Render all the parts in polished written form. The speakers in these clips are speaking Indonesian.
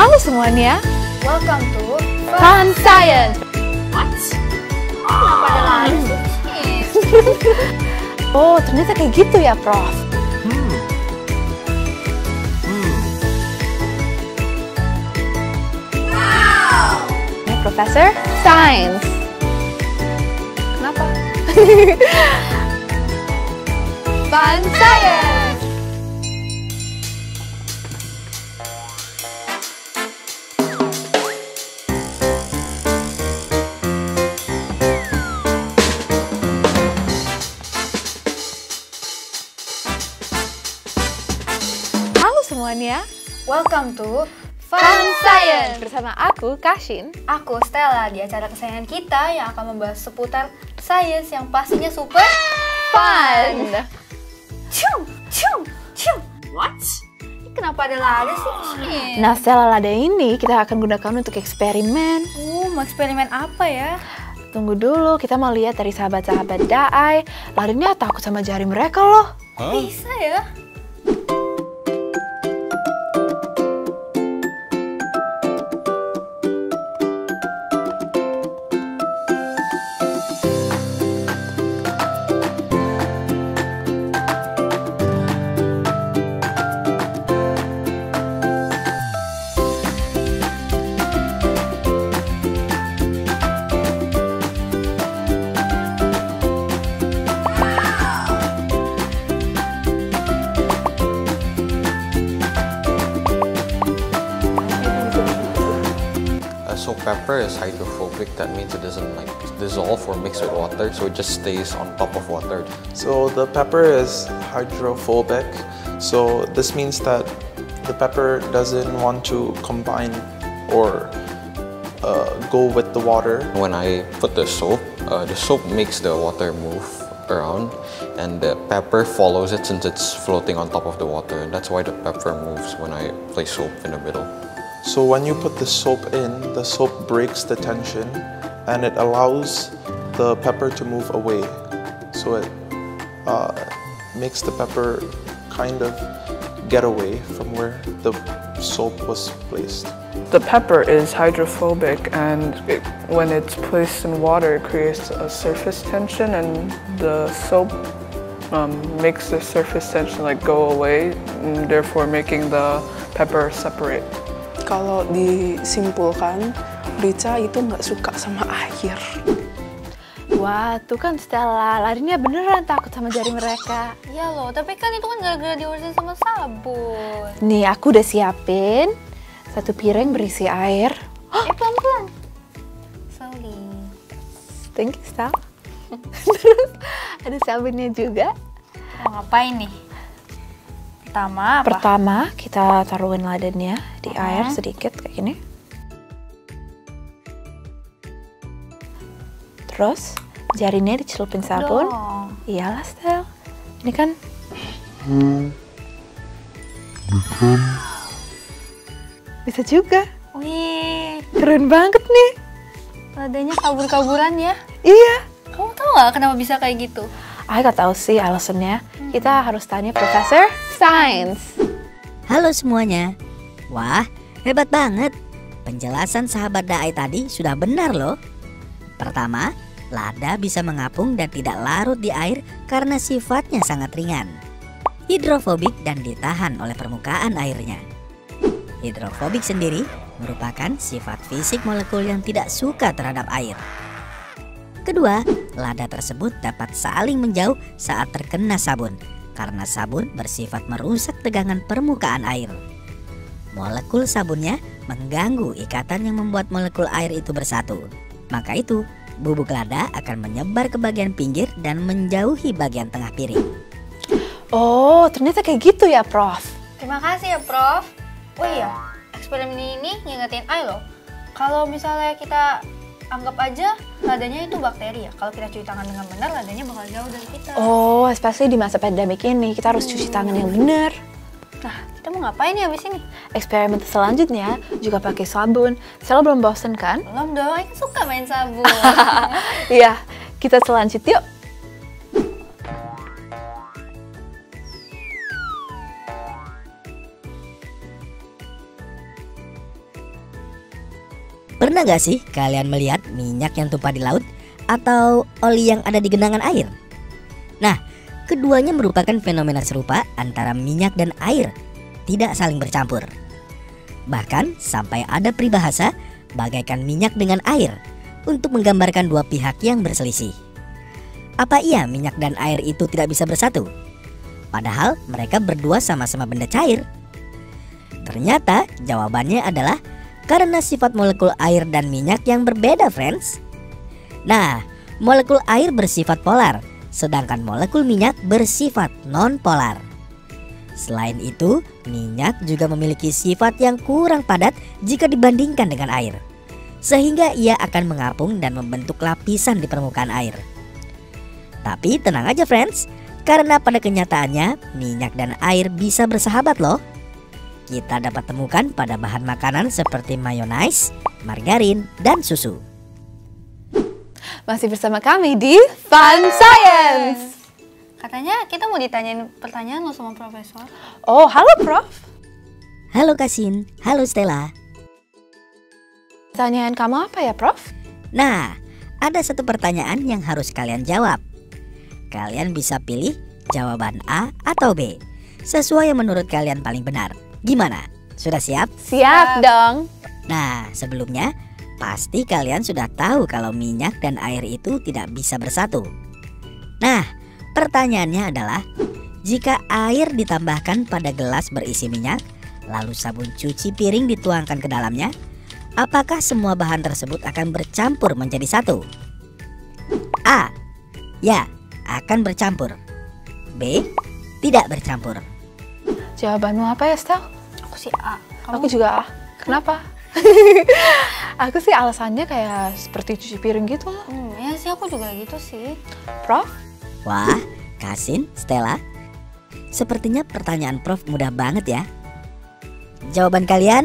Halo semuanya, Welcome to Fun Science. What? Kenapa ada lari sih? Oh, ternyata kayak gitu ya, Prof. Ini Profesor Science. Kenapa? Fun Science. Halo semuanya, Welcome to Fun Science bersama aku Kashin. Aku Stella di acara kesayangan kita yang akan membahas seputar sains yang pastinya super Fun. Cung, cung, cung. What? Ini kenapa ada lada sih? Nah, Stella lada ini kita akan gunakan untuk eksperimen. Mau eksperimen apa ya? Tunggu dulu, kita mau lihat dari sahabat-sahabat Daai. Larinya takut sama jari mereka loh. Bisa ya? So pepper is hydrophobic. That means it doesn't like dissolve or mix with water, so it just stays on top of water. So the pepper is hydrophobic. So this means that the pepper doesn't want to combine or go with the water. When I put the soap makes the water move around, and the pepper follows it since it's floating on top of the water, and that's why the pepper moves when I place soap in the middle. So when you put the soap in, the soap breaks the tension and it allows the pepper to move away. So it makes the pepper kind of get away from where the soap was placed. The pepper is hydrophobic, and when it's placed in water, it creates a surface tension, and the soap makes the surface tension go away, and therefore making the pepper separate. Kalau disimpulkan, Rica itu nggak suka sama air. Wah, tuh kan Stella, larinya beneran takut sama jari mereka. Iya loh, tapi kan itu kan gara-gara diurusin sama sabun. Nih, aku udah siapin satu piring berisi air. Pelan-pelan. Slowly. Thank you, Stella. Terus ada sabunnya juga. Mau ngapain nih? Pertama apa? Pertama, kita taruhin ladannya di air sedikit kayak gini. Terus jarinya dicelupin sabun. Dong. Iyalah, Stel. Ini kan bisa juga. Wih, Keren banget nih. ladanya kabur-kaburan ya. Iya. Kamu tahu nggak kenapa bisa kayak gitu? Aku gak tahu sih alasannya. Kita harus tanya Profesor Science. Halo semuanya. Wah, hebat banget. Penjelasan sahabat Daai tadi sudah benar loh. Pertama, lada bisa mengapung dan tidak larut di air karena sifatnya sangat ringan. Hidrofobik dan ditahan oleh permukaan airnya. Hidrofobik sendiri merupakan sifat fisik molekul yang tidak suka terhadap air. Kedua, lada tersebut dapat saling menjauh saat terkena sabun, karena sabun bersifat merusak tegangan permukaan air. Molekul sabunnya mengganggu ikatan yang membuat molekul air itu bersatu. Maka itu, bubuk lada akan menyebar ke bagian pinggir dan menjauhi bagian tengah piring. Oh, ternyata kayak gitu ya, Prof. Terima kasih ya, Prof. Oh iya, eksperimen ini ngingetin I loh. Kalau misalnya kita anggap aja ladanya itu bakteri ya. Kalau kita cuci tangan dengan benar, ladanya bakal jauh dari kita. Oh, especially di masa pandemik ini, kita harus cuci tangan yang benar. Nah, kita mau ngapain ya abis ini? Eksperimen selanjutnya juga pakai sabun. Stella belum bosen kan? Belum dong, aku suka main sabun. Iya, kita selanjut yuk. Pernah gak sih kalian melihat minyak yang tumpah di laut atau oli yang ada di genangan air? Nah, keduanya merupakan fenomena serupa antara minyak dan air, tidak saling bercampur. Bahkan sampai ada peribahasa bagaikan minyak dengan air untuk menggambarkan dua pihak yang berselisih. Apa iya minyak dan air itu tidak bisa bersatu? Padahal mereka berdua sama-sama benda cair. Ternyata jawabannya adalah karena sifat molekul air dan minyak yang berbeda, friends. Nah, molekul air bersifat polar, sedangkan molekul minyak bersifat non-polar. Selain itu, minyak juga memiliki sifat yang kurang padat jika dibandingkan dengan air, sehingga ia akan mengapung dan membentuk lapisan di permukaan air. Tapi tenang aja, friends, karena pada kenyataannya minyak dan air bisa bersahabat loh. Kita dapat temukan pada bahan makanan seperti mayonaise, margarin, dan susu. Masih bersama kami di Fun Science. Katanya kita mau ditanyain pertanyaan lo sama Profesor. Oh, halo Prof. Halo Kasin, halo Stella. Pertanyaan kamu apa ya, Prof? Nah, ada satu pertanyaan yang harus kalian jawab. Kalian bisa pilih jawaban A atau B, sesuai yang menurut kalian paling benar. Gimana? Sudah siap? Siap dong. Nah, sebelumnya pasti kalian sudah tahu kalau minyak dan air itu tidak bisa bersatu. Nah, pertanyaannya adalah, jika air ditambahkan pada gelas berisi minyak, lalu sabun cuci piring dituangkan ke dalamnya, apakah semua bahan tersebut akan bercampur menjadi satu? A. Ya, akan bercampur. B. Tidak bercampur. Jawabanmu apa ya, Stel? Aku sih A. Aku juga A. Kenapa? Aku sih alasannya kayak seperti cuci piring gitu loh. Ya sih, aku juga gitu sih. Prof? Wah, Kasin, Stella, sepertinya pertanyaan Prof mudah banget ya. Jawaban kalian?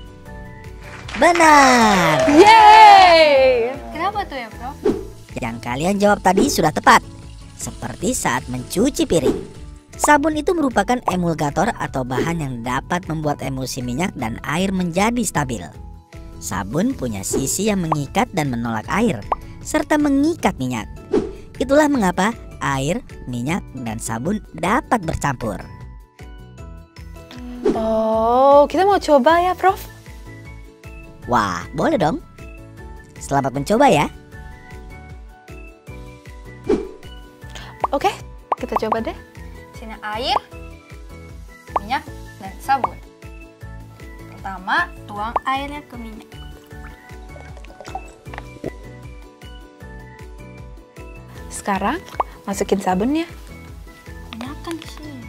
Benar! Yeay! Kenapa tuh ya, Prof? Yang kalian jawab tadi sudah tepat. Seperti saat mencuci piring. Sabun itu merupakan emulgator atau bahan yang dapat membuat emulsi minyak dan air menjadi stabil. Sabun punya sisi yang mengikat dan menolak air, serta mengikat minyak. Itulah mengapa air, minyak, dan sabun dapat bercampur. Oh, kita mau coba ya, Prof? Wah, boleh dong. Selamat mencoba ya. Oke, kita coba deh. Sini air, minyak, dan sabun. Pertama, tuang airnya ke minyak. Sekarang masukin sabunnya. Banyakan di sini.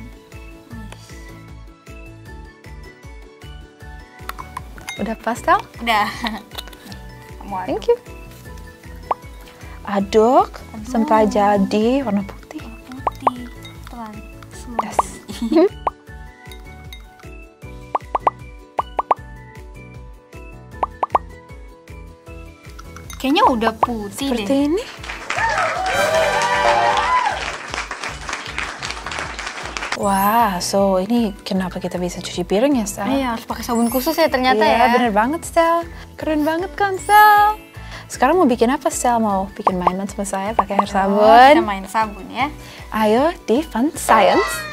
Udah pas, Stel? Udah. Kamu aduk. Thank you. Aduk sampai jadi warna putih. Putih. Pelan. Yes. Kayaknya udah putih Seperti deh. ini. Wah, so ini kenapa kita bisa cuci piring ya, Stel? Iya, harus pakai sabun khusus ya ternyata Iya, ya. bener banget, Stel. Keren banget kan, Stel? Sekarang mau bikin apa, Stel? Mau bikin mainan sama saya pakai air Kita sabun? main sabun ya. Ayo di Fun Science.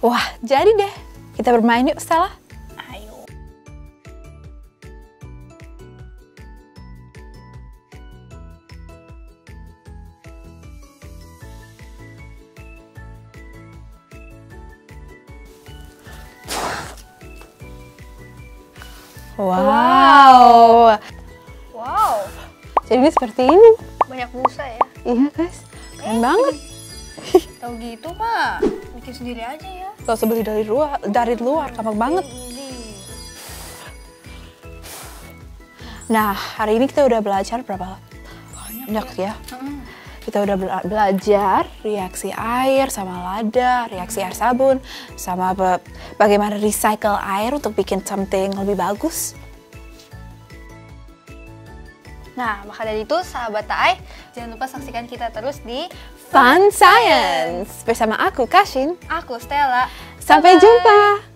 Wah, jadi deh. Kita bermain yuk, Stella. Ayo. Wow. Wow, Jadi ini seperti ini. banyak busa ya. Iya, guys. Keren banget. Tahu gitu mah, bikin sendiri aja ya. Gak usah beli dari luar, gampang banget. Nah, hari ini kita udah belajar berapa? Banyak ya. Kita udah belajar reaksi air sama lada, reaksi air sabun, sama bagaimana recycle air untuk bikin something lebih bagus. Nah, maka dari itu sahabat TAI, jangan lupa saksikan kita terus di Fun Science bersama aku Kashin. Aku Stella. Sampai Bye-bye. jumpa.